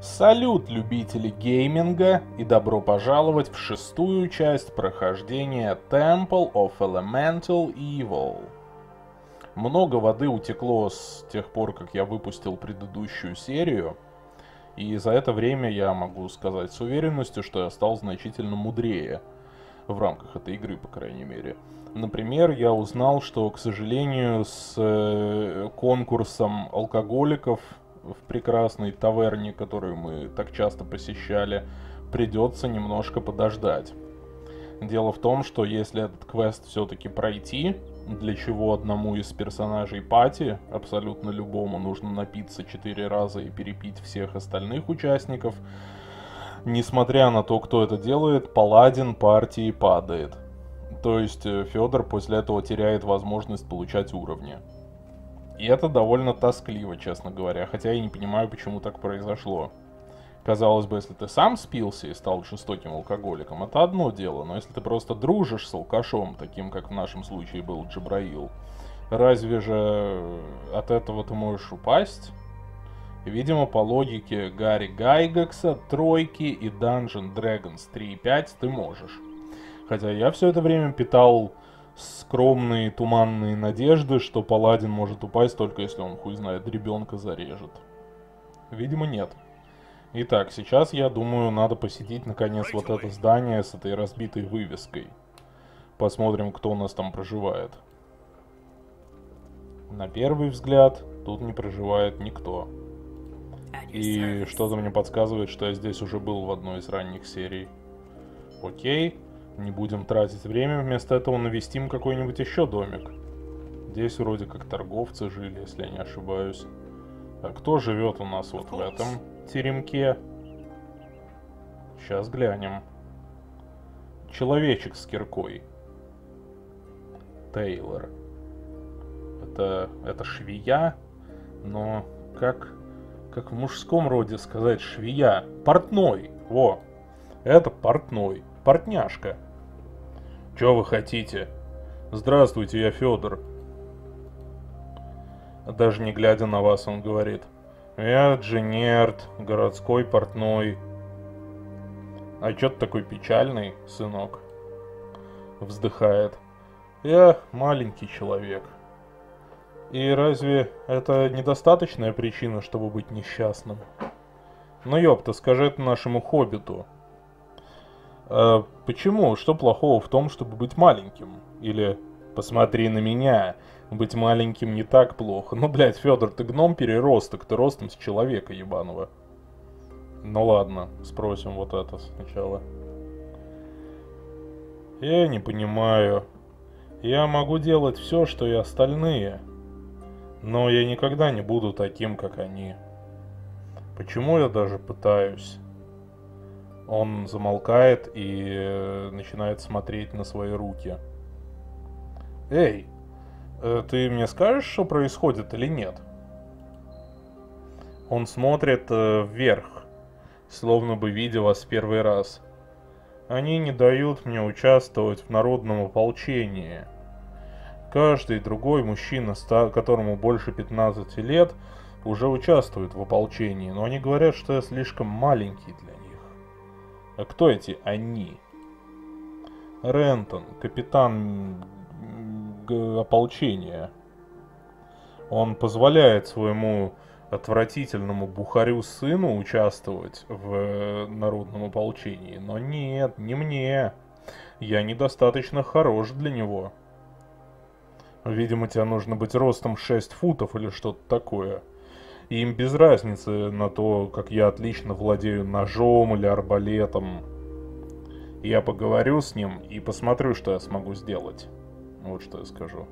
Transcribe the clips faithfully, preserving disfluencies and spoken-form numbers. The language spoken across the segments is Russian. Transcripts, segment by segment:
Салют, любители гейминга, и добро пожаловать в шестую часть прохождения Temple of Elemental Evil. Много воды утекло с тех пор, как я выпустил предыдущую серию, и за это время я могу сказать с уверенностью, что я стал значительно мудрее в рамках этой игры, по крайней мере. Например, я узнал, что, к сожалению, с э, конкурсом алкоголиков в прекрасной таверне, которую мы так часто посещали, придется немножко подождать. Дело в том, что если этот квест все-таки пройти, для чего одному из персонажей пати, абсолютно любому, нужно напиться четыре раза и перепить всех остальных участников, несмотря на то, кто это делает, паладин партии падает. То есть Федор после этого теряет возможность получать уровни. И это довольно тоскливо, честно говоря, хотя я не понимаю, почему так произошло. Казалось бы, если ты сам спился и стал жестоким алкоголиком, это одно дело, но если ты просто дружишь с алкашом, таким как в нашем случае был Джабраил, разве же от этого ты можешь упасть? Видимо, по логике Гарри Гайгекса, Тройки и Dungeon Dragons три и пять ты можешь. Хотя я все это время питал скромные туманные надежды, что паладин может упасть только если он, хуй знает, ребенка зарежет. Видимо, нет. Итак, сейчас, я думаю, надо посетить наконец вот это здание с этой разбитой вывеской. Посмотрим, кто у нас там проживает. На первый взгляд, тут не проживает никто. И что-то мне подсказывает, что я здесь уже был в одной из ранних серий. Окей. Не будем тратить время, вместо этого навестим какой-нибудь еще домик. Здесь вроде как торговцы жили, если я не ошибаюсь. А кто живет у нас вот в этом теремке? Сейчас глянем. Человечек с киркой. Тейлор. Это, это швея, но как, как в мужском роде сказать швея? Портной. Во, это портной. Портняшка. Чё вы хотите? Здравствуйте, я Федор. Даже не глядя на вас, он говорит. Я Дженерт, городской портной. А чё ты такой печальный, сынок? Вздыхает. Я маленький человек. И разве это недостаточная причина, чтобы быть несчастным? Ну ёпта, скажи это нашему хоббиту. А почему? Что плохого в том, чтобы быть маленьким? Или посмотри на меня, быть маленьким не так плохо. Ну, блядь, Федор, ты гном-переросток, ты ростом с человека ебаного. Ну ладно, спросим вот это сначала. Я не понимаю. Я могу делать все, что и остальные, но я никогда не буду таким, как они. Почему я даже пытаюсь? Он замолкает и начинает смотреть на свои руки. Эй, ты мне скажешь, что происходит или нет? Он смотрит вверх, словно бы видя вас в первый раз. Они не дают мне участвовать в народном ополчении. Каждый другой мужчина, которому больше пятнадцати лет, уже участвует в ополчении, но они говорят, что я слишком маленький для них. А кто эти «они»? Рентон, капитан ополчения. Он позволяет своему отвратительному бухарю сыну участвовать в народном ополчении. Но нет, не мне. Я недостаточно хорош для него. Видимо, тебе нужно быть ростом шесть футов или что-то такое. И им без разницы на то, как я отлично владею ножом или арбалетом. Я поговорю с ним и посмотрю, что я смогу сделать. Вот что я скажу.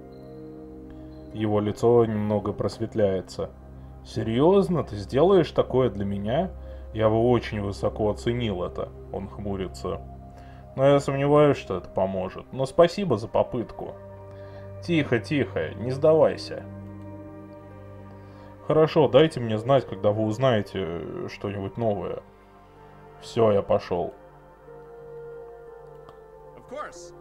Его лицо немного просветляется. Серьезно? Ты сделаешь такое для меня? Я бы очень высоко оценил это. Он хмурится. Но я сомневаюсь, что это поможет. Но спасибо за попытку. Тихо, тихо, не сдавайся. Хорошо, дайте мне знать, когда вы узнаете что-нибудь новое. Все, я пошел.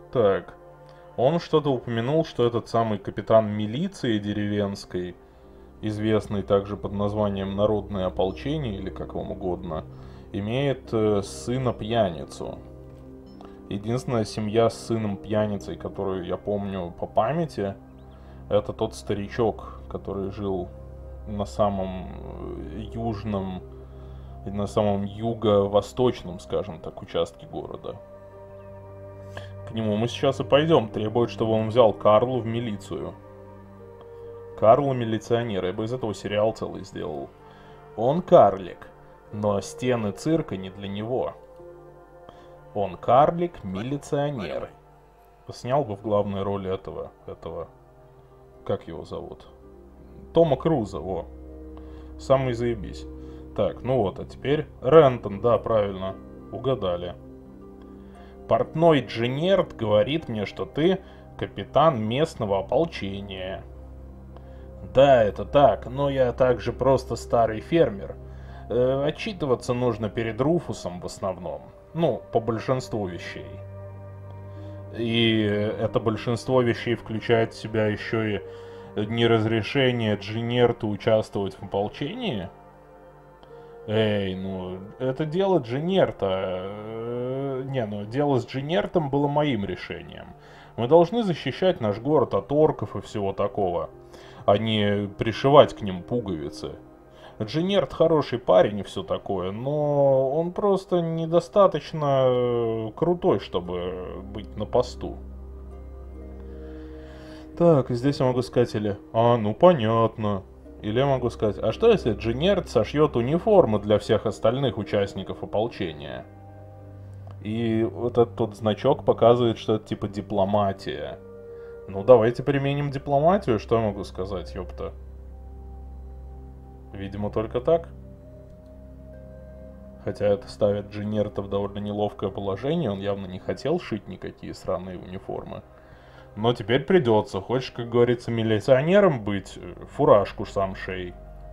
Так. Он что-то упомянул, что этот самый капитан милиции деревенской известный также под названием Народное ополчение, или как вам угодно, имеет э, сына-пьяницу. Единственная семья с сыном-пьяницей, которую я помню по памяти, это тот старичок, который жил на самом южном, на самом юго-восточном, скажем так, участке города. К нему мы сейчас и пойдем. Требует, чтобы он взял Карлу в милицию. Карла милиционер. Я бы из этого сериал целый сделал. Он карлик, но стены цирка не для него. Он карлик, милиционер. Снял бы в главной роли этого, этого, как его зовут? Тома Круза, во. Самый заебись. Так, ну вот, а теперь Рентон, да, правильно, угадали. Портной Джинерт говорит мне, что ты капитан местного ополчения. Да, это так, но я также просто старый фермер. Э, отчитываться нужно перед Руфусом в основном. Ну, по большинству вещей. И это большинство вещей включает в себя еще и неразрешение Джинерту участвовать в ополчении. Эй, ну, это дело Джинерта. Не, ну, дело с Джинертом было моим решением. Мы должны защищать наш город от орков и всего такого, а не пришивать к ним пуговицы. Джинерт хороший парень и все такое, но он просто недостаточно крутой, чтобы быть на посту. Так, здесь я могу сказать или... А, ну понятно. Или я могу сказать, а что если Джинерт сошьет униформу для всех остальных участников ополчения? И вот этот вот значок показывает, что это типа дипломатия. Ну давайте применим дипломатию, что я могу сказать, ёпта. Видимо, только так. Хотя это ставит Джинерта в довольно неловкое положение, он явно не хотел шить никакие сраные униформы. Но теперь придется. Хочешь, как говорится, милиционером быть, фуражку сам шей.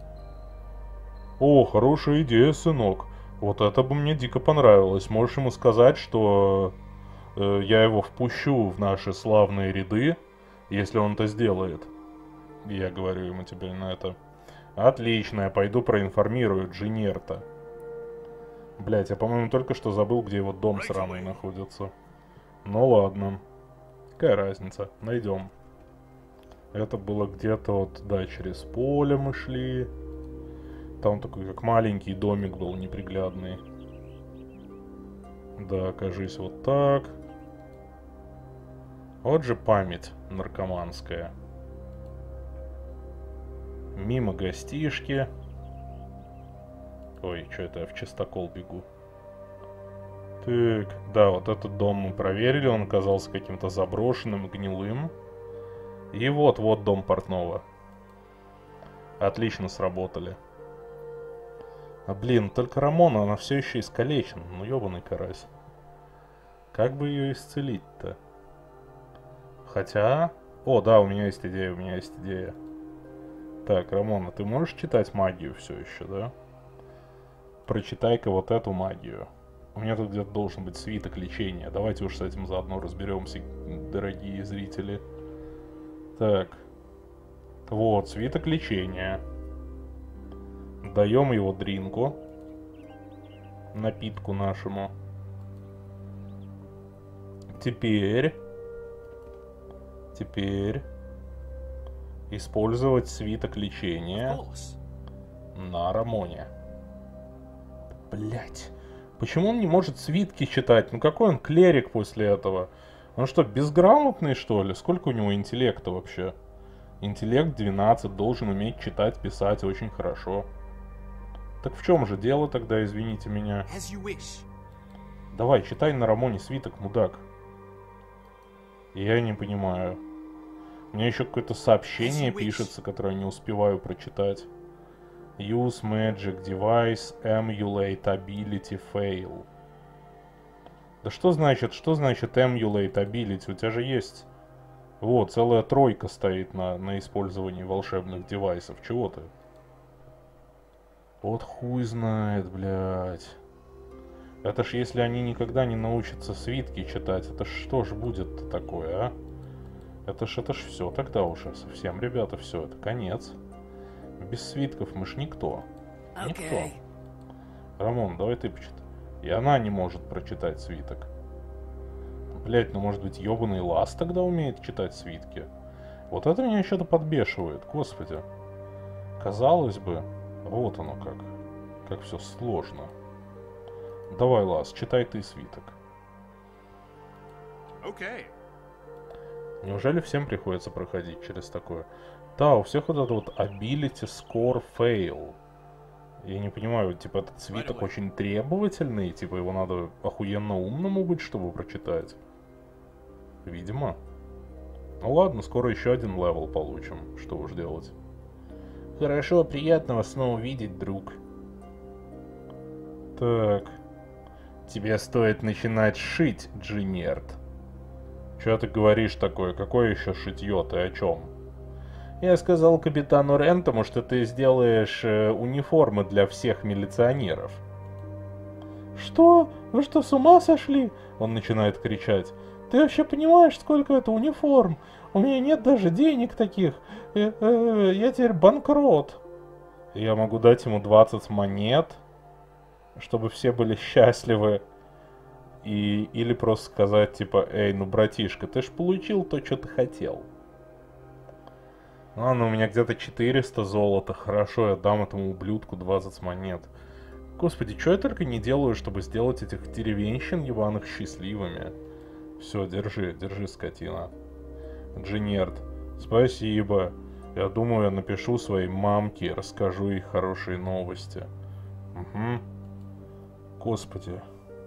О, хорошая идея, сынок. Вот это бы мне дико понравилось. Можешь ему сказать, что э, я его впущу в наши славные ряды, если он это сделает. Я говорю ему теперь на это. Отлично, я пойду проинформирую Джинерта. Блять, я, по-моему, только что забыл, где его дом сраный находится. Ну ладно. Какая разница? Найдем. Это было где-то вот, да, через поле мы шли. Там такой, как маленький домик был, неприглядный. Да, кажись, вот так. Вот же память наркоманская. Мимо гостишки. Ой, что это я в чистокол бегу. Так, да, вот этот дом мы проверили, он оказался каким-то заброшенным, гнилым. И вот-вот дом портного. Отлично сработали. А блин, только Рамона, она все еще искалечена. Ну ебаный карась. Как бы ее исцелить-то? Хотя... О, да, у меня есть идея, у меня есть идея. Так, Рамона, ты можешь читать магию все еще, да? Прочитай-ка вот эту магию. У меня тут где-то должен быть свиток лечения. Давайте уж с этим заодно разберемся, дорогие зрители. Так. Вот, свиток лечения. Даем его дринку. Напитку нашему. Теперь... Теперь... Использовать свиток лечения на Рамоне. Блять. Почему он не может свитки читать? Ну какой он клерик после этого? Он что, безграмотный, что ли? Сколько у него интеллекта вообще? Интеллект двенадцать, должен уметь читать, писать очень хорошо. Так в чем же дело тогда, извините меня? Давай, читай на Рамоне свиток, мудак. Я не понимаю. У меня еще какое-то сообщение пишется, которое я не успеваю прочитать. Use magic device, emulate ability fail. Да что значит, что значит emulate ability? У тебя же есть... Вот, целая тройка стоит на, на использовании волшебных девайсов. Чего ты? Вот хуй знает, блядь. Это ж если они никогда не научатся свитки читать, это ж что ж будет такое, а? Это ж, это ж все тогда уже совсем, ребята, все, это конец. Без свитков мы ж никто. Okay. Никто. Рамон, давай ты почитай. И она не может прочитать свиток. Блять, ну может быть ёбаный Лас тогда умеет читать свитки? Вот это меня что-то подбешивает, господи. Казалось бы, вот оно как. Как все сложно. Давай, Лас, читай ты свиток. Okay. Неужели всем приходится проходить через такое? Да, у всех вот это вот ability score fail. Я не понимаю, типа этот свиток очень требовательный, типа его надо охуенно умному быть, чтобы прочитать. Видимо. Ну ладно, скоро еще один левел получим. Что уж делать. Хорошо, приятно вас снова видеть, друг. Так. Тебе стоит начинать шить, Джинерд. Че ты говоришь такое? Какое еще шитье? Ты о чем? Я сказал капитану Рентому, что ты сделаешь э, униформы для всех милиционеров. Что? Вы что, с ума сошли? Он начинает кричать. Ты вообще понимаешь, сколько это униформ? У меня нет даже денег таких. Э -э я теперь банкрот. Я могу дать ему двадцать монет, чтобы все были счастливы. И, или просто сказать, типа, эй, ну, братишка, ты ж получил то, что ты хотел. Ладно, у меня где-то четыреста золота. Хорошо, я дам этому ублюдку двадцать монет. Господи, что я только не делаю, чтобы сделать этих деревенщин ебаных счастливыми. Все, держи, держи, скотина. Джинерд, спасибо. Я думаю, я напишу своей мамке и расскажу ей хорошие новости. Угу. Господи.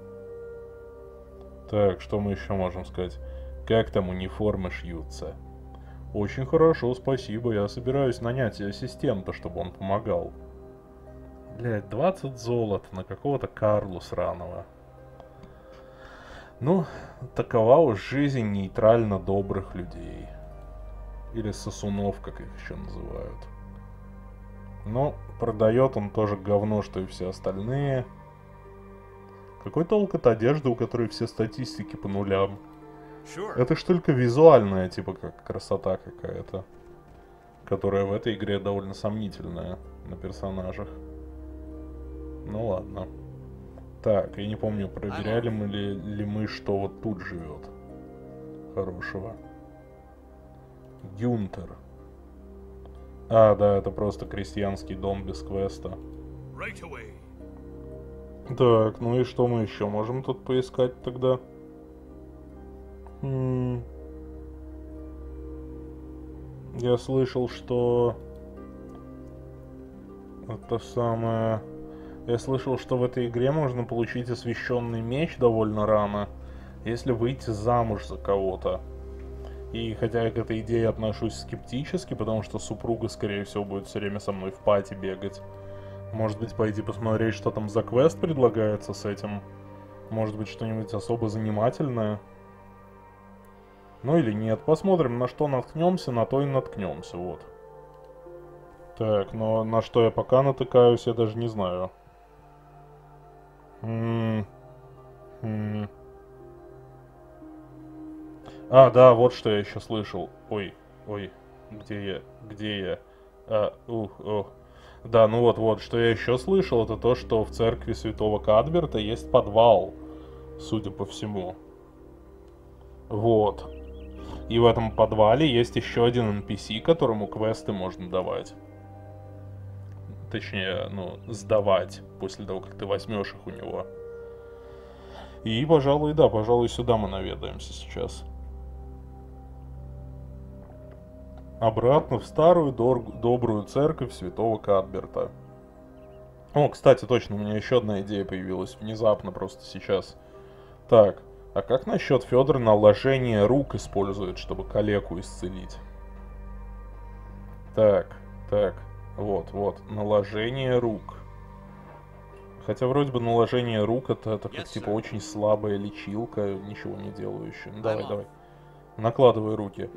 Так, что мы еще можем сказать? Как там униформы шьются? Очень хорошо, спасибо. Я собираюсь нанять ассистента, чтобы он помогал. Блядь, двадцать золота на какого-то Карлу сраного. Ну, такова уж жизнь нейтрально добрых людей. Или сосунов, как их еще называют. Но продает он тоже говно, что и все остальные. Какой толк от одежды, у которой все статистики по нулям? Sure. Это ж только визуальная, типа, как красота какая-то. Которая в этой игре довольно сомнительная на персонажах. Ну ладно. Так, я не помню, проверяли мы ли, ли мы, что вот тут живет. Хорошего. Гюнтер. А, да, это просто крестьянский дом без квеста. Right away. Так, ну и что мы еще можем тут поискать тогда? М-м- Я слышал, что... Это самое... Я слышал, что в этой игре можно получить освященный меч довольно рано, если выйти замуж за кого-то. И хотя я к этой идее отношусь скептически, потому что супруга, скорее всего, будет все время со мной в пати бегать. Может быть, пойти посмотреть, что там за квест предлагается с этим. Может быть, что-нибудь особо занимательное. Ну или нет. Посмотрим, на что наткнемся, на то и наткнемся, вот. Так, но на что я пока натыкаюсь, я даже не знаю. М-м- м- А, да, вот что я еще слышал. Ой, ой, где я, где я? А, ух, ох. Да, ну вот, вот, что я еще слышал, это то, что в церкви Святого Кадберта есть подвал, судя по всему. Вот. И в этом подвале есть еще один эн пи си, которому квесты можно давать. Точнее, ну, сдавать после того, как ты возьмешь их у него. И, пожалуй, да, пожалуй, сюда мы наведаемся сейчас. Обратно в старую добрую церковь Святого Кадберта. О, кстати, точно, у меня еще одна идея появилась внезапно просто сейчас. Так, а как насчет Федор наложение рук использует, чтобы калеку исцелить? Так, так, вот, вот, наложение рук. Хотя вроде бы наложение рук это, это как yes, типа очень слабая лечилка, ничего не делающая. Ну давай, давай. Накладывай руки.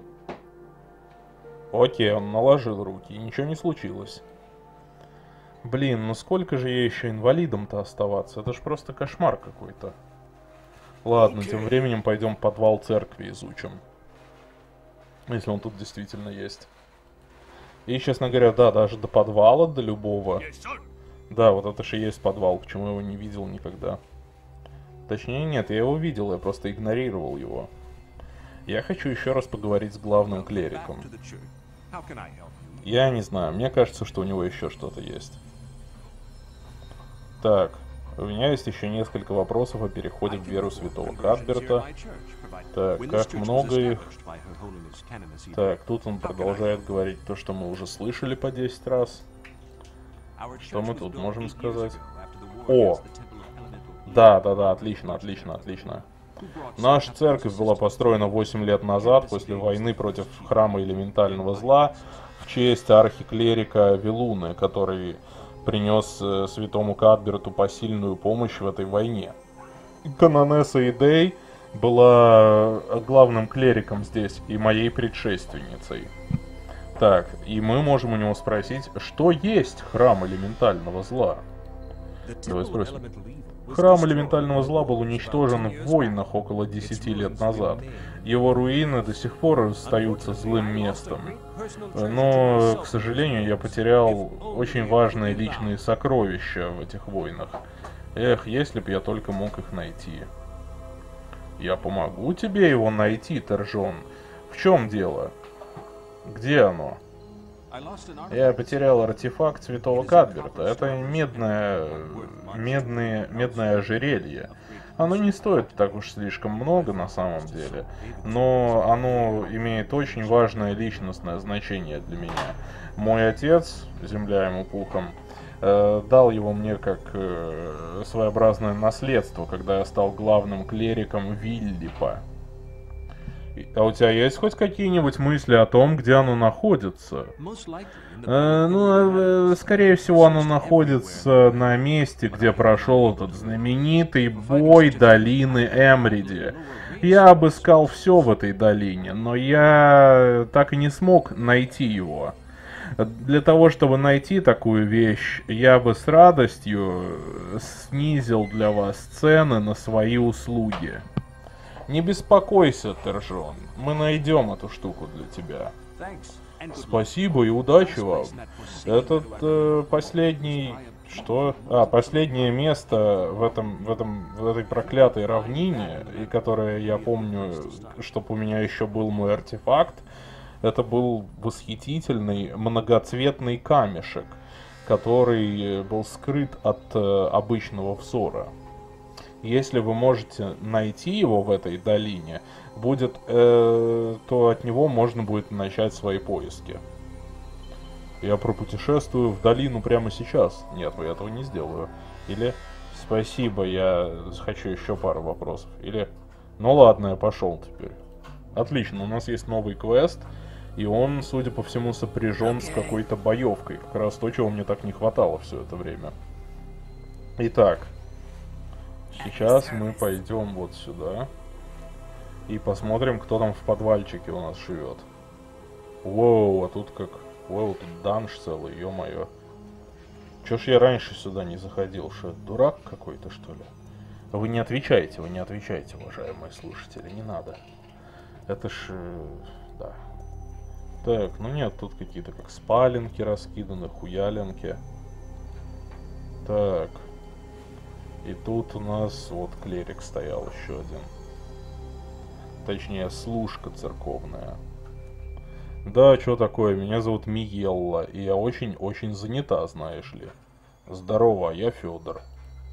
Окей, он наложил руки, и ничего не случилось. Блин, ну сколько же ей еще инвалидом-то оставаться? Это ж просто кошмар какой-то. Ладно, okay. Тем временем пойдем подвал церкви изучим. Если он тут действительно есть. И, честно говоря, да, даже до подвала, до любого. Yes, sir. Да, вот это же и есть подвал, почему я его не видел никогда. Точнее, нет, я его видел, я просто игнорировал его. Я хочу еще раз поговорить с главным клериком. Я не знаю, мне кажется, что у него еще что-то есть. Так, у меня есть еще несколько вопросов о переходе в веру святого Кадберта. Так, как много их. Так, тут он продолжает говорить то, что мы уже слышали по десять раз. Что мы тут можем сказать? О! Да, да, да, отлично, отлично, отлично. Наша церковь была построена восемь лет назад, после войны против храма элементального зла, в честь архиклерика Вилуны, который принес э, святому Кадберту посильную помощь в этой войне. Канонесса Идей была главным клериком здесь и моей предшественницей. Так, и мы можем у него спросить, что есть храм элементального зла? Давай спросим. Храм элементального зла был уничтожен в войнах около десяти лет назад. Его руины до сих пор остаются злым местом. Но, к сожалению, я потерял очень важные личные сокровища в этих войнах. Эх, если бы я только мог их найти. Я помогу тебе его найти, Торжон. В чем дело? Где оно? Я потерял артефакт святого Кадберта. Это медное, медное, медное ожерелье. Оно не стоит так уж слишком много на самом деле, но оно имеет очень важное личностное значение для меня. Мой отец, земля ему пухом, э, дал его мне как э, своеобразное наследство, когда я стал главным клериком Виллипа. А у тебя есть хоть какие-нибудь мысли о том, где оно находится? Э, ну, э, скорее всего, оно находится на месте, где прошел этот знаменитый бой долины Эмриди. Я обыскал все в этой долине, но я так и не смог найти его. Для того, чтобы найти такую вещь, я бы с радостью снизил для вас цены на свои услуги. Не беспокойся, Торжон, мы найдем эту штуку для тебя. Спасибо и удачи вам. Этот э, последний... Что? А, последнее место в этом, в этом, в этой проклятой равнине, и которое я помню, чтобы у меня еще был мой артефакт, это был восхитительный многоцветный камешек, который был скрыт от э, обычного взора. Если вы можете найти его в этой долине, будет, э, то от него можно будет начать свои поиски. Я пропутешествую в долину прямо сейчас. Нет, я этого не сделаю. Или спасибо, я хочу еще пару вопросов. Или ну ладно, я пошел теперь. Отлично, у нас есть новый квест. И он, судя по всему, сопряжен с какой-то боевкой. Как раз то, чего мне так не хватало все это время. Итак. Сейчас мы пойдем вот сюда и посмотрим, кто там в подвальчике у нас живет. Воу, а тут как... Воу, тут данж целый, ё-моё. Чё ж я раньше сюда не заходил? Что, дурак какой-то, что ли? Вы не отвечаете, вы не отвечаете, уважаемые слушатели, не надо. Это ж... да. Так, ну нет, тут какие-то как спаленки раскиданы, хуяленки. Так... И тут у нас вот клерик стоял еще один. Точнее, служка церковная. Да, что такое? Меня зовут Миелла, и я очень-очень занята, знаешь ли. Здорово, я Федор.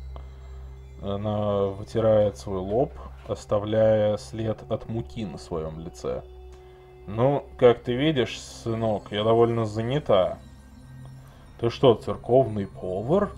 Она вытирает свой лоб, оставляя след от муки на своем лице. Ну, как ты видишь, сынок, я довольно занята. Ты что, церковный повар?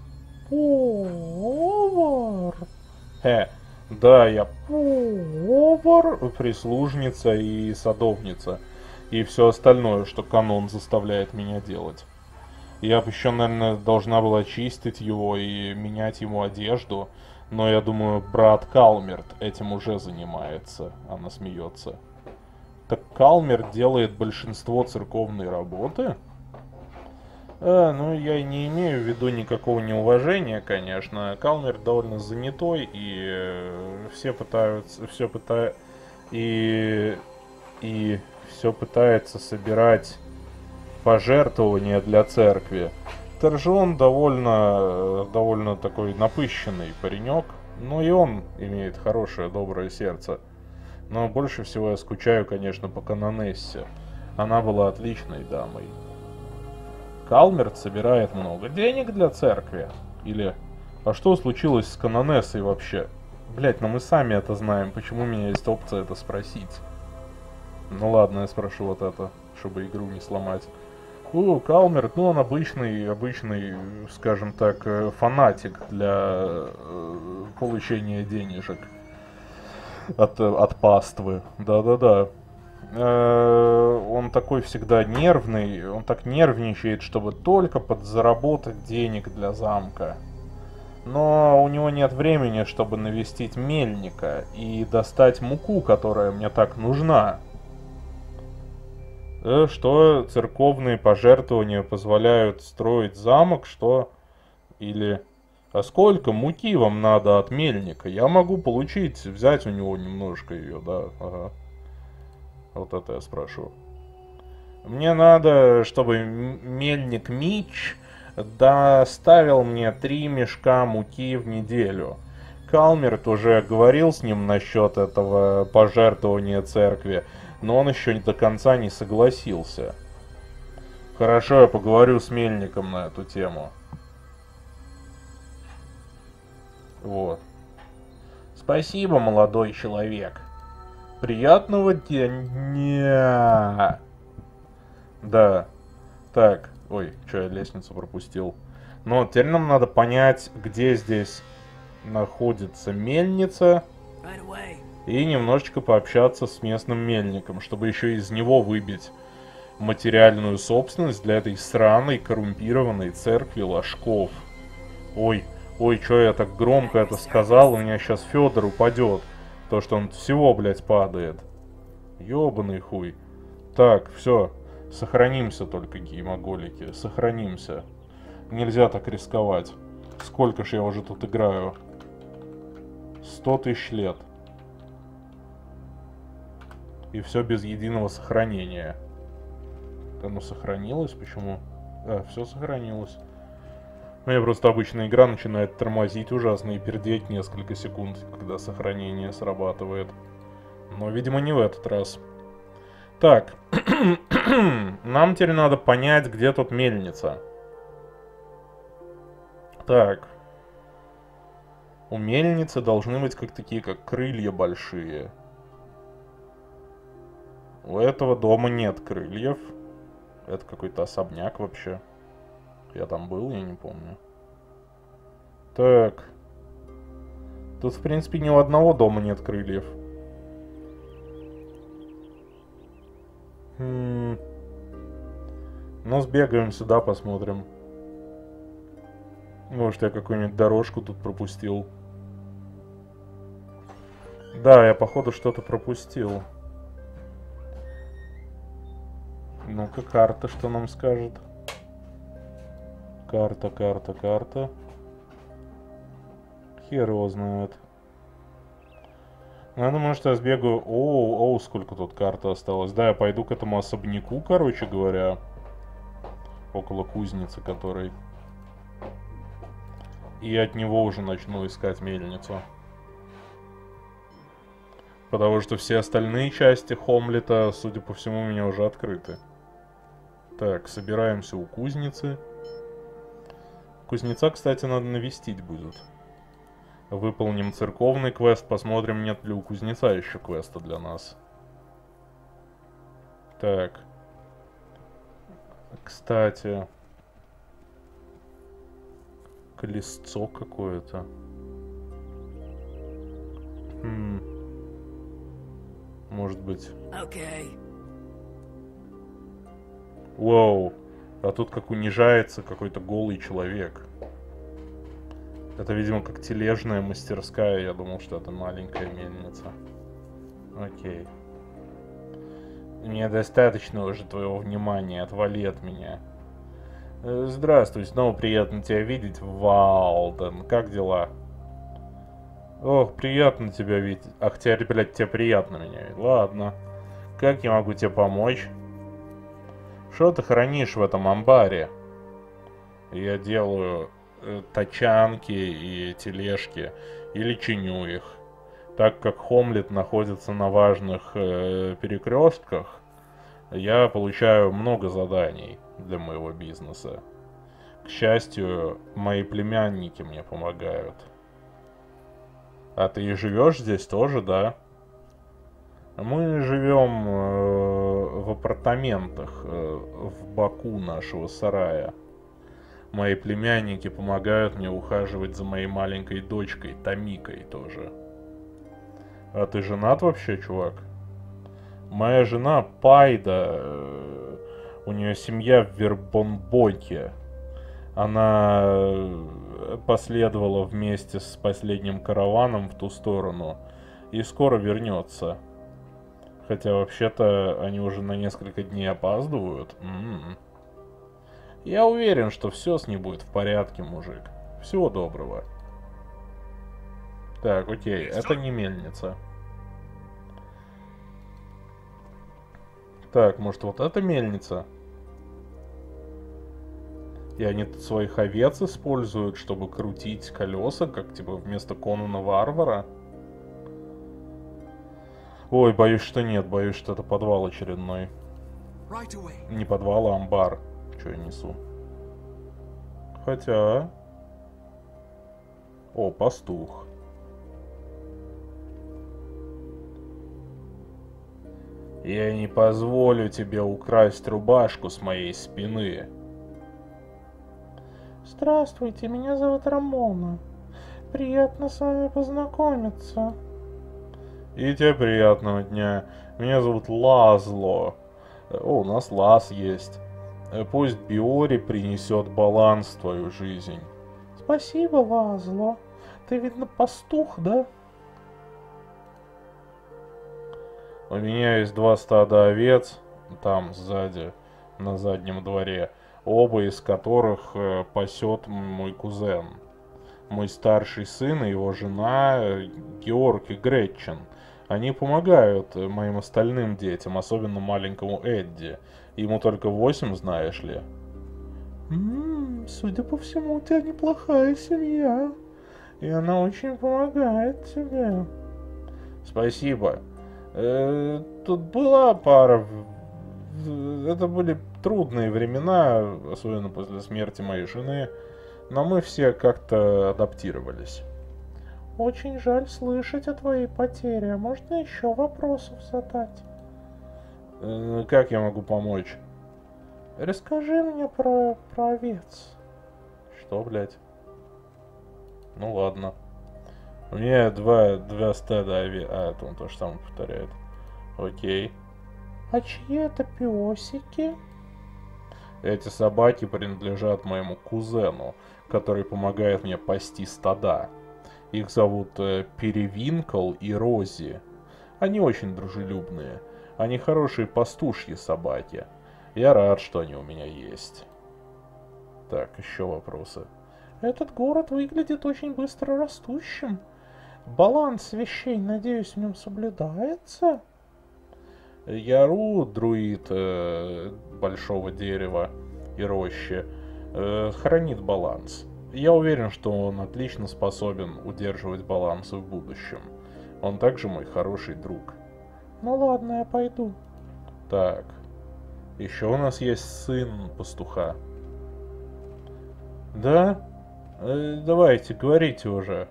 Повар. Хе, да, я повар, прислужница и садовница. И все остальное, что канон заставляет меня делать. Я бы еще, наверное, должна была чистить его и менять ему одежду. Но я думаю, брат Калмерт этим уже занимается. Она смеется. Так Калмерт делает большинство церковной работы? А, ну, я не имею в виду никакого неуважения, конечно. Калмер довольно занятой, и э, все пытаются, все пытаются, и, и все пытается собирать пожертвования для церкви. Торжон довольно, довольно такой напыщенный паренек. Ну и он имеет хорошее, доброе сердце. Но больше всего я скучаю, конечно, по Канонессе. Она была отличной дамой. Калмерт собирает много денег для церкви? Или... А что случилось с Канонессой вообще? Блять, ну мы сами это знаем. Почему у меня есть опция это спросить? Ну ладно, я спрошу вот это, чтобы игру не сломать. О, Калмерт, ну он обычный, обычный, скажем так, фанатик для э, получения денежек от, от паствы. Да-да-да. Э, он такой всегда нервный, он так нервничает, чтобы только подзаработать денег для замка. Но у него нет времени, чтобы навестить мельника и достать муку, которая мне так нужна. Что церковные пожертвования позволяют строить замок, что... Или... А сколько муки вам надо от мельника? Я могу получить, взять у него немножко ее, да, ага. Вот это я спрошу. Мне надо, чтобы мельник Мич доставил мне три мешка муки в неделю. Калмерт уже говорил с ним насчет этого пожертвования церкви, но он еще до конца не согласился. Хорошо, я поговорю с мельником на эту тему. Вот. Спасибо, молодой человек. Приятного дня. Да. Так. Ой, что я лестницу пропустил. Но теперь нам надо понять, где здесь находится мельница. И немножечко пообщаться с местным мельником, чтобы еще из него выбить материальную собственность для этой сраной, коррумпированной церкви ложков. Ой, ой, что я так громко это сказал, у меня сейчас Федор упадет. То, что он всего, блядь, падает. Ёбаный хуй. Так, все. Сохранимся только, геймоголики. Сохранимся. Нельзя так рисковать. Сколько ж я уже тут играю? Сто тысяч лет. И все без единого сохранения. Оно сохранилось? Почему? А, все сохранилось. У меня просто обычная игра начинает тормозить ужасно и пердеть несколько секунд, когда сохранение срабатывает. Но, видимо, не в этот раз. Так. Нам теперь надо понять, где тут мельница. Так. У мельницы должны быть как такие, как крылья большие. У этого дома нет крыльев. Это какой-то особняк вообще. Я там был, я не помню. Так. Тут, в принципе, ни у одного дома нет крыльев. Хм. Ну, сбегаем сюда, посмотрим. Может, я какую-нибудь дорожку тут пропустил. Да, я, походу, что-то пропустил. Ну-ка, карта что нам скажет? Карта, карта, карта. Хер его знает. Ну, я думаю, что я сбегаю... Оу, оу, сколько тут карта осталось. Да, я пойду к этому особняку, короче говоря. Около кузницы, который... И от него уже начну искать мельницу. Потому что все остальные части Хомлета, судя по всему, у меня уже открыты. Так, собираемся у кузницы. Кузнеца, кстати, надо навестить будет. Выполним церковный квест, посмотрим, нет ли у кузнеца еще квеста для нас. Так. Кстати. Колесцо какое-то. Хм. Может быть. Okay. Воу. А тут как унижается какой-то голый человек. Это, видимо, как тележная мастерская. Я думал, что это маленькая мельница. Окей. Мне достаточно уже твоего внимания. Отвали от меня. Здравствуй, снова приятно тебя видеть, Валден. Как дела? Ох, приятно тебя видеть. Ах, теперь, блядь, тебе приятно меня видеть. Ладно. Как я могу тебе помочь? Что ты хранишь в этом амбаре? Я делаю э, тачанки и тележки, или чиню их. Так как Хомлет находится на важных э, перекрестках, я получаю много заданий для моего бизнеса. К счастью, мои племянники мне помогают. А ты живешь здесь тоже, да? Мы живем э, в апартаментах э, в боку нашего сарая. Мои племянники помогают мне ухаживать за моей маленькой дочкой, Тамикой тоже. А ты женат вообще, чувак? Моя жена Пайда, э, у нее семья в Вербонбоке. Она э, последовала вместе с последним караваном в ту сторону и скоро вернется. Хотя вообще-то они уже на несколько дней опаздывают. М-м-м. Я уверен, что все с ней будет в порядке, мужик. Всего доброго. Так, окей, это не мельница. Так, может вот это мельница? И они тут своих овец используют, чтобы крутить колеса, как типа вместо Конана Варвара? Ой, боюсь, что нет, боюсь, что это подвал очередной. Right away. Не подвал, а амбар. Что я несу? Хотя... О, пастух. Я не позволю тебе украсть рубашку с моей спины. Здравствуйте, меня зовут Рамона. Приятно с вами познакомиться. И тебе приятного дня. Меня зовут Лазло. О, у нас Лаз есть. Пусть Биори принесет баланс в твою жизнь. Спасибо, Лазло. Ты, видно, пастух, да? У меня есть два стада овец, там сзади, на заднем дворе, оба из которых э, пасет мой кузен. Мой старший сын и его жена э, Георг и Гретчен. Они помогают э, моим остальным детям, особенно маленькому Эдди. Ему только восемь, знаешь ли. Ммм, судя по всему, у тебя неплохая семья. И она очень помогает тебе. Спасибо. Э, тут была пара... Это были трудные времена, особенно после смерти моей жены, но мы все как-то адаптировались. Очень жаль слышать о твоей потере. Можно еще вопросов задать? Э, как я могу помочь? Расскажи мне про, про овец. Что, блядь? Ну ладно. У меня два, два стада овец. А, это он то же самое повторяет. Окей. А чьи это песики? Эти собаки принадлежат моему кузену, который помогает мне пасти стада. Их зовут э, Перевинкл и Рози. Они очень дружелюбные. Они хорошие пастушьи собаки. Я рад, что они у меня есть. Так, еще вопросы. Этот город выглядит очень быстро растущим. Баланс вещей, надеюсь, в нем соблюдается? Яру, друид э, большого дерева и рощи, э, хранит баланс. Я уверен, что он отлично способен удерживать баланс в будущем. Он также мой хороший друг. Ну ладно, я пойду. Так, еще у нас есть сын пастуха. Да? Э, давайте, говорите уже.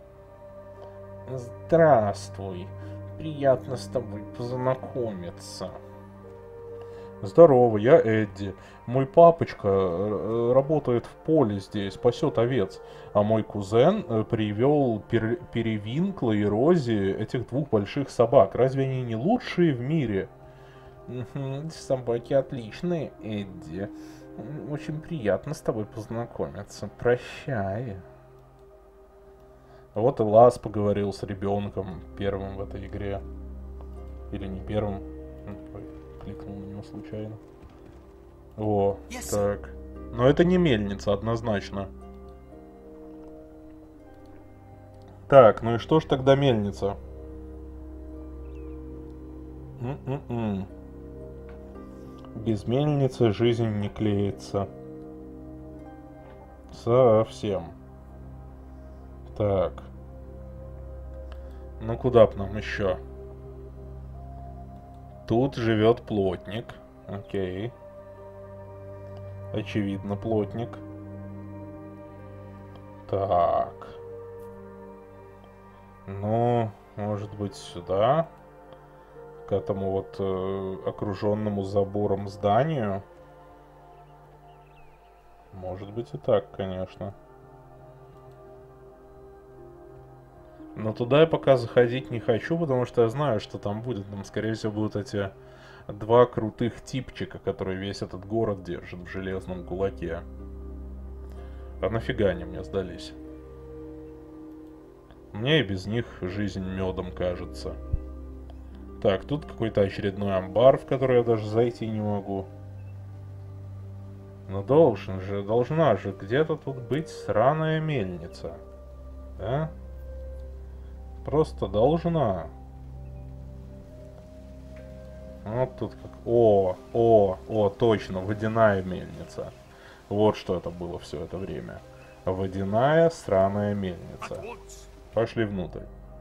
Здравствуй. Приятно с тобой познакомиться. Здорово, я Эдди. Мой папочка э, работает в поле здесь, пасет овец. А мой кузен э, привел пер Перевинкла и Рози, этих двух больших собак. Разве они не лучшие в мире? Угу, собаки отличные, Эдди. Очень приятно с тобой познакомиться. Прощай. Вот и Лаз поговорил с ребенком первым в этой игре. Или не первым. Ой, кликнул на него случайно. О, Yes. так. Но это не мельница, однозначно. Так, ну и что ж тогда мельница? М-м-м. Без мельницы жизнь не клеится. Совсем. Так. Ну куда б нам еще? Тут живет плотник. Окей. Очевидно, плотник. Так. Ну, может быть, сюда. К этому вот э, окруженному забором зданию. Может быть и так, конечно. Но туда я пока заходить не хочу, потому что я знаю, что там будет. Там, скорее всего, будут эти два крутых типчика, которые весь этот город держат в железном кулаке. А нафига они мне сдались? Мне и без них жизнь медом кажется. Так, тут какой-то очередной амбар, в который я даже зайти не могу. Но должен же, должна же где-то тут быть сраная мельница. Да? Просто должна. Вот тут как... О, о, о, точно, водяная мельница. Вот что это было все это время. Водяная сраная мельница. Пошли внутрь.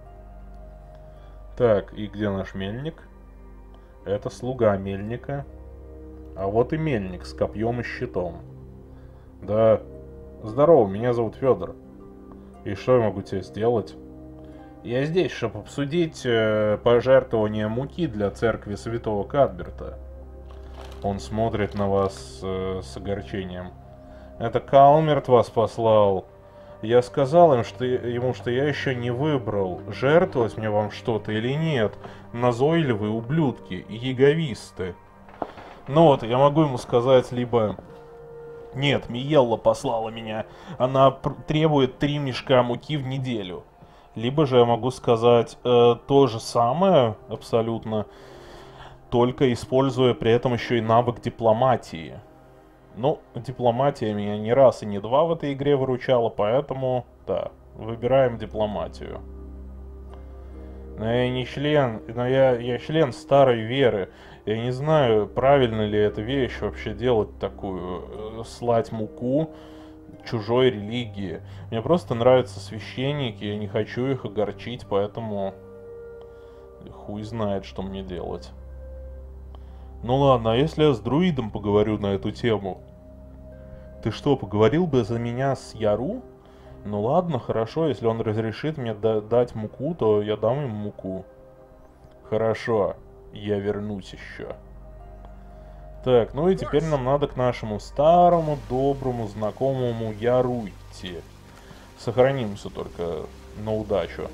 Так, и где наш мельник? Это слуга мельника. А вот и мельник с копьем и щитом. Да, здорово, меня зовут Федор. И что я могу тебе сделать? Я здесь, чтобы обсудить э, пожертвование муки для церкви святого Кадберта. Он смотрит на вас э, с огорчением. Это Калмерт вас послал. Я сказал им, что, ему, что я еще не выбрал, жертвовать мне вам что-то или нет. Назойливые ублюдки и яговисты. Ну вот, я могу ему сказать либо... Нет, Миелла послала меня. Она требует три мешка муки в неделю. Либо же я могу сказать э, то же самое, абсолютно, только используя при этом еще и навык дипломатии. Ну, дипломатия меня не раз и не два в этой игре выручала, поэтому, да, выбираем дипломатию. Но я не член, но я, я член старой веры. Я не знаю, правильно ли эта вещь вообще делать такую, э, слать муку чужой религии. Мне просто нравятся священники, я не хочу их огорчить, поэтому хуй знает, что мне делать. Ну ладно, а если я с друидом поговорю на эту тему? Ты что, поговорил бы за меня с Яру? Ну ладно, хорошо, если он разрешит мне дать муку, то я дам ему муку. Хорошо, я вернусь еще. Так, ну и теперь нам надо к нашему старому, доброму, знакомому Яру идти. Сохранимся только на удачу.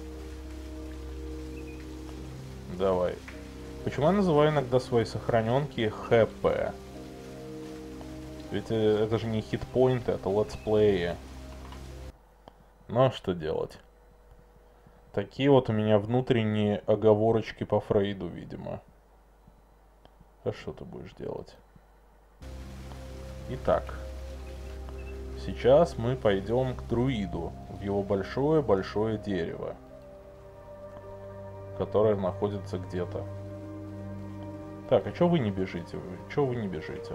Давай. Почему я называю иногда свои сохраненки ХП? Ведь это же не хитпоинты, это летсплеи. Ну а что делать? Такие вот у меня внутренние оговорочки по Фрейду, видимо. А что ты будешь делать? Итак. Сейчас мы пойдем к друиду. В его большое-большое дерево. Которое находится где-то. Так, а чё вы не бежите? Чё вы не бежите?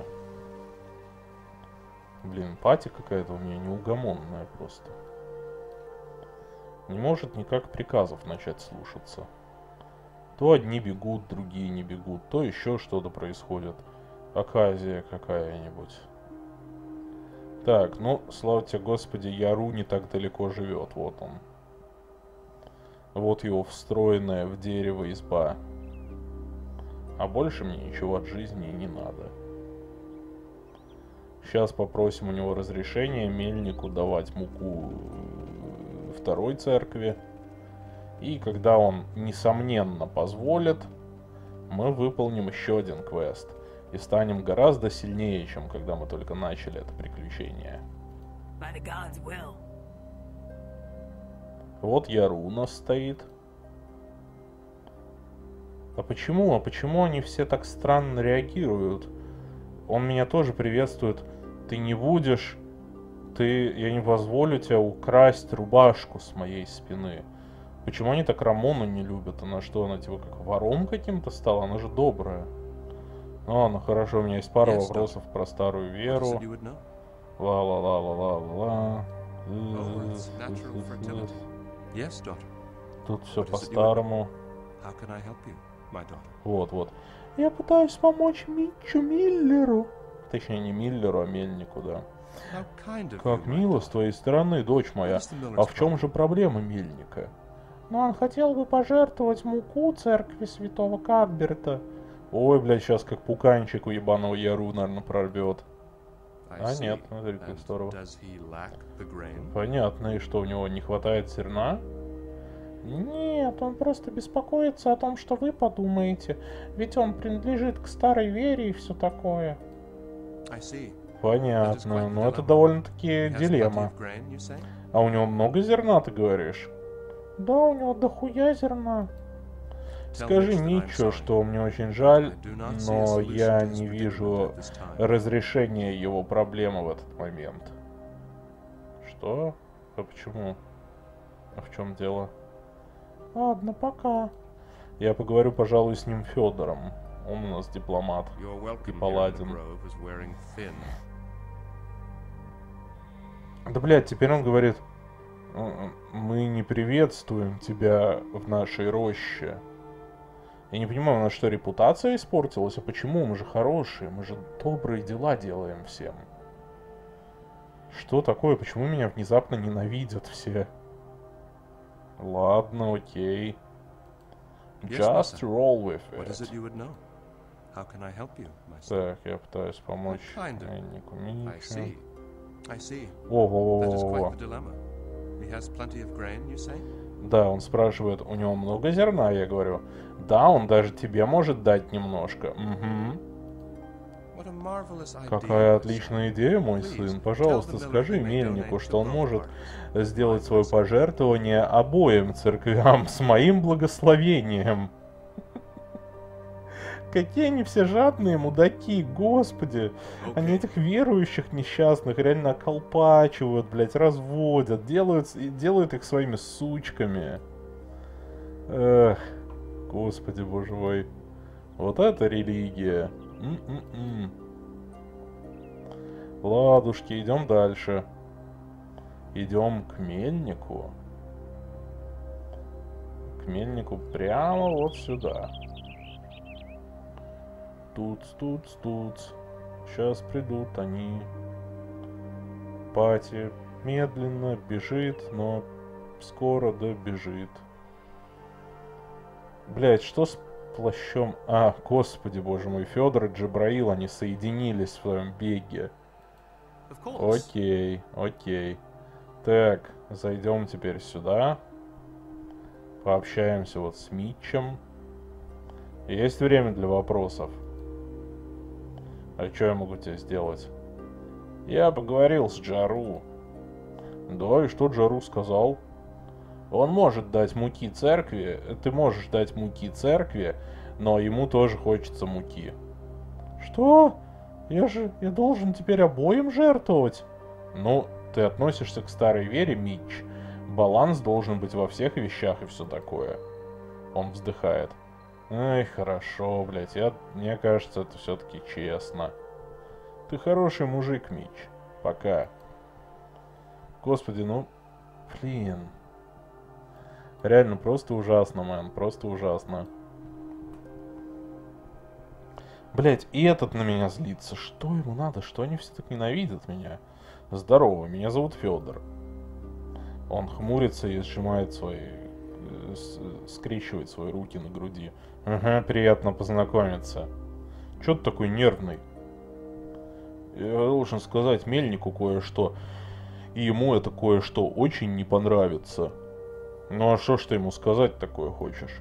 Блин, пати какая-то у меня неугомонная просто. Не может никак приказов начать слушаться. То одни бегут, другие не бегут, то еще что-то происходит. Оказия какая-нибудь. Так, ну, слава тебе, Господи, Яру не так далеко живет. Вот он. Вот его встроенная в дерево изба. А больше мне ничего от жизни не надо. Сейчас попросим у него разрешения мельнику давать муку второй церкви. И когда он, несомненно, позволит, мы выполним еще один квест. И станем гораздо сильнее, чем когда мы только начали это приключение. Вот Яру у нас стоит. А почему? А почему они все так странно реагируют? Он меня тоже приветствует. Ты не будешь... Ты... Я не позволю тебе украсть рубашку с моей спины. Почему они так Рамону не любят? Она что, она типа как вором каким-то стала? Она же добрая. О, ну хорошо, у меня есть пара Yes, вопросов про старую What is веру. it you would know? Ла-ла-ла-ла-ла-ла-ла. Oh, it's natural fertility. Yes, daughter. Тут все What is it you would know? по-старому. How can I help you, my daughter? Вот, вот. Я пытаюсь помочь Митчу Миллеру. Точнее, не Миллеру, а Мельнику, да. How kind of Как you, my мило с daughter. твоей стороны, дочь What моя. is the miller's А в чем problem? же проблема Мельника? Но он хотел бы пожертвовать муку церкви святого Кадберта. Ой, блядь, сейчас как пуканчик у ебаного Яру, наверное, прорвет. I А see. нет, смотри, как And здорово. does he lack the grain? Понятно, и что, у него не хватает зерна? Нет, он просто беспокоится о том, что вы подумаете. Ведь он принадлежит к старой вере и все такое. I see. Понятно, но это довольно-таки He has plenty дилемма. of grain, you say? А у него много зерна, ты говоришь? Да, у него дохуя зерна. Tell Скажи Mitch that I'm Митчу, sorry. что мне очень жаль, I do not see a но solution я to his не predicament вижу at this time. разрешения его проблемы в этот момент. Что? А почему? А в чем дело? Ладно, пока. Я поговорю, пожалуй, с ним Федором. Он у нас дипломат. You're welcome here in the Паладин. grove is wearing thin. Да, блядь, теперь он говорит, «М, мы не приветствуем тебя в нашей роще. Я не понимаю, у нас что, репутация испортилась? А почему? Мы же хорошие, мы же добрые дела делаем всем. Что такое? Почему меня внезапно ненавидят все? Ладно, окей. Yes, Just Massa. roll with What is it it. you would know? How can I help you, my son? Так, я пытаюсь помочь Kind of. Эннику I Митчу. see. I see. Во, во, во, That is во, во. quite the dilemma. He has plenty of grain, you say? Да, он спрашивает, у него много зерна? Я говорю, да, он даже тебе может дать немножко. Угу. What a marvelous idea, Какая my отличная идея, мой Please, сын. tell Пожалуйста, the miller скажи he may мельнику, donate что он to both может parties. сделать My свое blessing. пожертвование обоим церквям с моим благословением. Какие они все жадные мудаки, господи. Они Okay. этих верующих несчастных реально околпачивают, блядь, разводят, делают, и делают их своими сучками. Эх, господи боже мой. Вот это религия. М-м-м. Ладушки, идем дальше. Идем к мельнику. К мельнику прямо вот сюда. Тут, тут, тут. Сейчас придут они. Пати медленно бежит, но скоро добежит. Блять, что с плащом? А, господи боже мой, Федор и Джабраил, они соединились в своем беге. Of course. Окей, окей. Так, зайдем теперь сюда. Пообщаемся вот с Митчем. Есть время для вопросов. А что я могу тебе сделать? Я поговорил с Джару. Да, и что Джару сказал? Он может дать муки церкви, ты можешь дать муки церкви, но ему тоже хочется муки. Что? Я же... Я должен теперь обоим жертвовать? Ну, ты относишься к старой вере, Митч. Баланс должен быть во всех вещах и все такое. Он вздыхает. Ай, хорошо, блядь, я... мне кажется, это все-таки честно. Ты хороший мужик, Митч. Пока. Господи, ну... Блин. Реально, просто ужасно, мэн, просто ужасно. Блять, и этот на меня злится. Что ему надо? Что они все так ненавидят меня? Здорово, меня зовут Федор. Он хмурится и сжимает свои... э, с- скрещивает свои руки на груди. Ага, приятно познакомиться. Чё ты такой нервный? Я должен сказать Мельнику кое-что. И ему это кое-что очень не понравится. Ну а что ж ты ему сказать такое хочешь?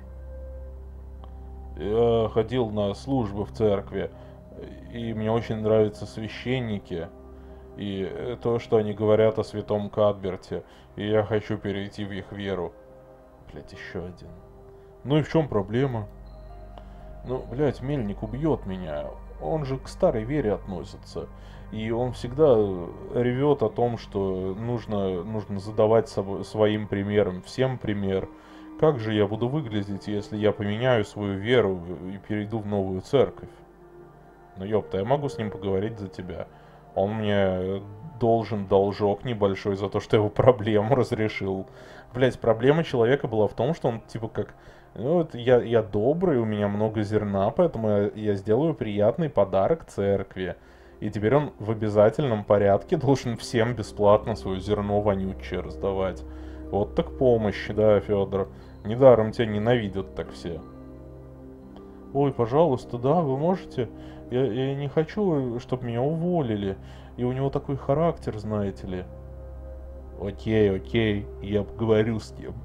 Я ходил на службы в церкви, и мне очень нравятся священники, и то, что они говорят о святом Кадберте, и я хочу перейти в их веру. Блять, еще один. Ну и в чем проблема? Ну, блять, Мельник убьет меня. Он же к старой вере относится. И он всегда ревет о том, что нужно, нужно задавать собой, своим примером, всем пример. Как же я буду выглядеть, если я поменяю свою веру и перейду в новую церковь? Ну ёпта, я могу с ним поговорить за тебя. Он мне должен должок небольшой за то, что я его проблему разрешил. Блять, проблема человека была в том, что он типа как... Ну, вот я, я добрый, у меня много зерна, поэтому я, я сделаю приятный подарок церкви. И теперь он в обязательном порядке должен всем бесплатно свое зерно вонючее раздавать. Вот так помощь, да, Федор. Недаром тебя ненавидят так все. Ой, пожалуйста, да, вы можете... Я, я не хочу, чтобы меня уволили. И у него такой характер, знаете ли. Окей, окей, я поговорю с ним.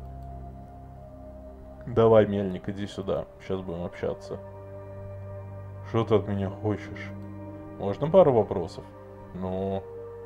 Давай, Мельник, иди сюда. Сейчас будем общаться. Что ты от меня хочешь? Можно пару вопросов? Ну...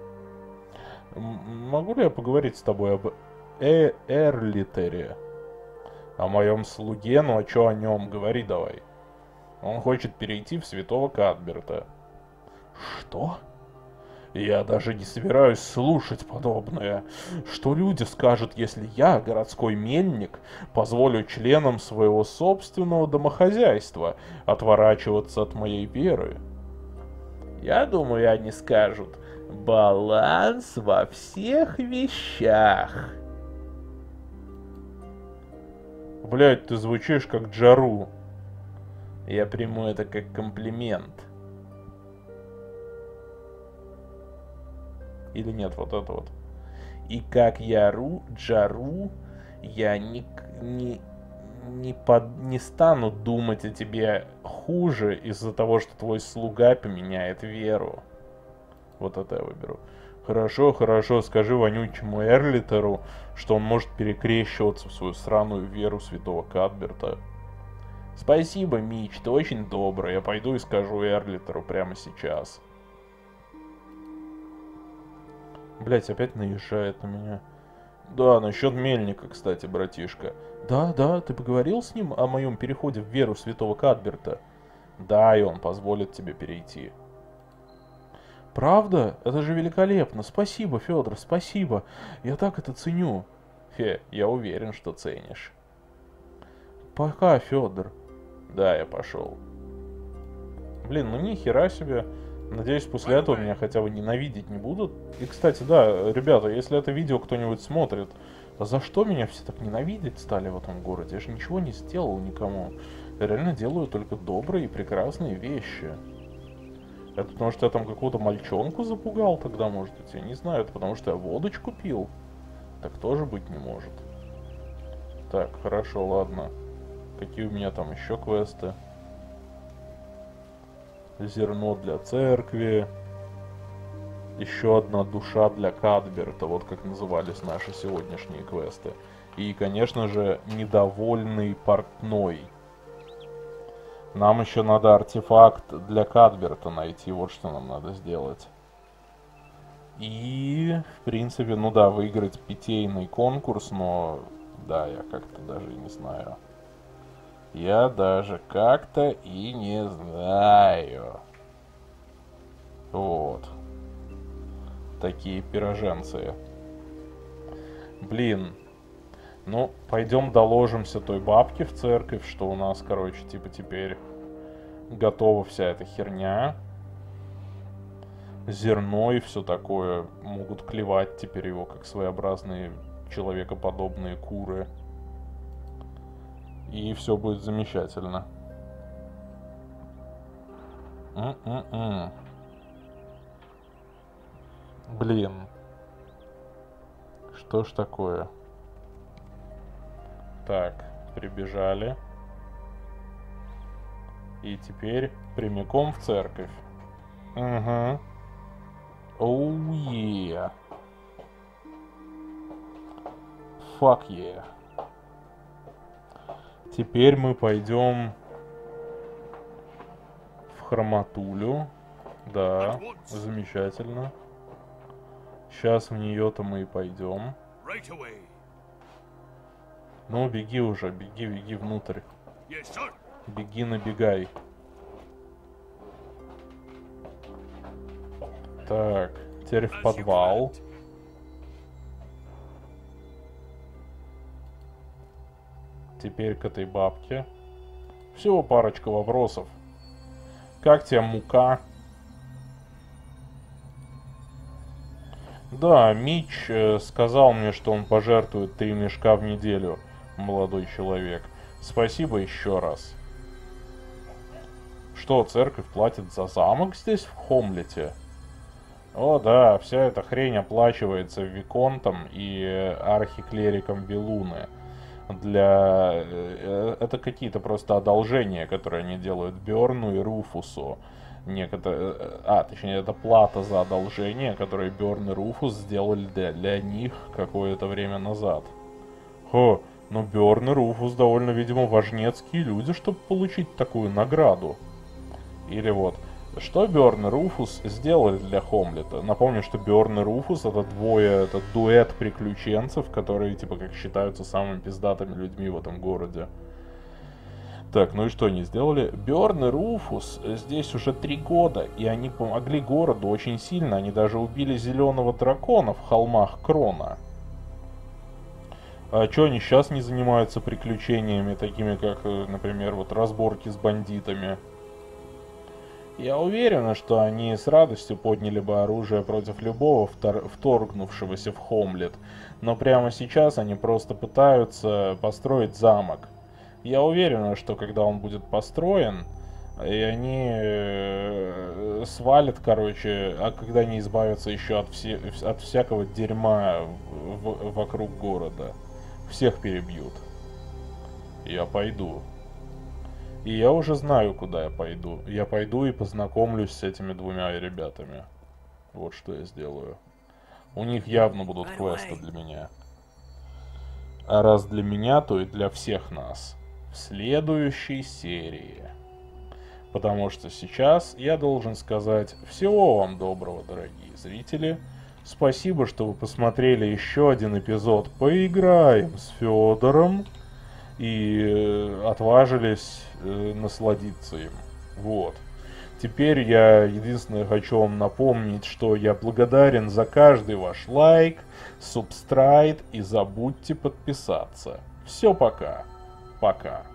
М- могу ли я поговорить с тобой об э Эрлитере? О моем слуге, ну а чё о нем? Говори давай. Он хочет перейти в святого Кадберта. Что? Я даже не собираюсь слушать подобное. Что люди скажут, если я, городской мельник, позволю членам своего собственного домохозяйства отворачиваться от моей веры? Я думаю, они скажут: баланс во всех вещах. Блять, ты звучишь как Джару. Я приму это как комплимент. Или нет, вот это вот. И как Яру, Джару, я не, не, не, под, не стану думать о тебе хуже из-за того, что твой слуга поменяет веру. Вот это я выберу. Хорошо, хорошо, скажи вонючему Эрлитеру, что он может перекрещиваться в свою сраную веру святого Кадберта. Спасибо, Мич, ты очень добрый. Я пойду и скажу Эрлитеру прямо сейчас. Блять, опять наезжает на меня. Да, насчет мельника, кстати, братишка. Да, да, ты поговорил с ним о моем переходе в веру святого Кадберта? Да, и он позволит тебе перейти. Правда? Это же великолепно. Спасибо, Федор, спасибо. Я так это ценю. Фе, я уверен, что ценишь. Пока, Федор. Да, я пошел. Блин, ну ни хера себе. Надеюсь, после этого меня хотя бы ненавидеть не будут. И, кстати, да, ребята, если это видео кто-нибудь смотрит, а за что меня все так ненавидеть стали в этом городе? Я же ничего не сделал никому. Я реально делаю только добрые и прекрасные вещи. Это потому что я там какую-то мальчонку запугал тогда, может быть, я не знаю. Это потому что я водочку пил. Так тоже быть не может. Так, хорошо, ладно. Какие у меня там еще квесты? Зерно для церкви. Еще одна душа для Кадберта. Вот как назывались наши сегодняшние квесты. И, конечно же, недовольный портной. Нам еще надо артефакт для Кадберта найти. Вот что нам надо сделать. И, в принципе, ну да, выиграть питейный конкурс, но... Да, я как-то даже и не знаю. Я даже как-то и не знаю. Вот. Такие пироженцы. Блин. Ну, пойдем доложимся той бабке в церковь, что у нас, короче, типа теперь готова вся эта херня. Зерно и все такое. Могут клевать теперь его, как своеобразные человекоподобные куры. И все будет замечательно. М-м-м. Блин. Что ж такое? Так, прибежали. И теперь прямиком в церковь. Угу. Оу, е. Fuck yeah. Теперь мы пойдем в Хромотулю. Да, замечательно. Сейчас в нее-то мы и пойдем. Ну, беги уже, беги, беги внутрь. Беги, набегай. Так, теперь в подвал. Теперь к этой бабке. Всего парочка вопросов. Как тебе мука? Да, Мич э, сказал мне, что он пожертвует три мешка в неделю, молодой человек. Спасибо еще раз. Что, церковь платит за замок здесь, в Хомлете? О да, вся эта хрень оплачивается Виконтом и архиклериком Вилуны. Для... Это какие-то просто одолжения, которые они делают Бёрну и Руфусу. Некоторые... А, точнее, это плата за одолжение, которые Бёрн и Руфус сделали для, для них какое-то время назад. Хо, но Бёрн и Руфус довольно, видимо, важнецкие люди, чтобы получить такую награду. Или вот, что Бёрн и Руфус сделали для Хомлета? Напомню, что Бёрн и Руфус это двое, это дуэт приключенцев, которые, типа, как считаются самыми пиздатыми людьми в этом городе. Так, ну и что они сделали? Бёрн и Руфус здесь уже три года, и они помогли городу очень сильно. Они даже убили зеленого дракона в холмах Крона. А чё они сейчас не занимаются приключениями, такими как, например, вот разборки с бандитами? Я уверен, что они с радостью подняли бы оружие против любого вторгнувшегося в Хомлет, но прямо сейчас они просто пытаются построить замок. Я уверен, что когда он будет построен, и они э, свалят, короче, а когда они избавятся еще от, все, от всякого дерьма в, вокруг города, всех перебьют. Я пойду. И я уже знаю, куда я пойду. Я пойду и познакомлюсь с этими двумя ребятами. Вот что я сделаю. У них явно будут квесты для меня. А раз для меня, то и для всех нас. В следующей серии. Потому что сейчас я должен сказать всего вам доброго, дорогие зрители. Спасибо, что вы посмотрели еще один эпизод «Поиграем с Федором» и отважились э, насладиться им. Вот. Теперь я единственное хочу вам напомнить, что я благодарен за каждый ваш лайк, субстрайт и забудьте подписаться. Все, пока. Пока.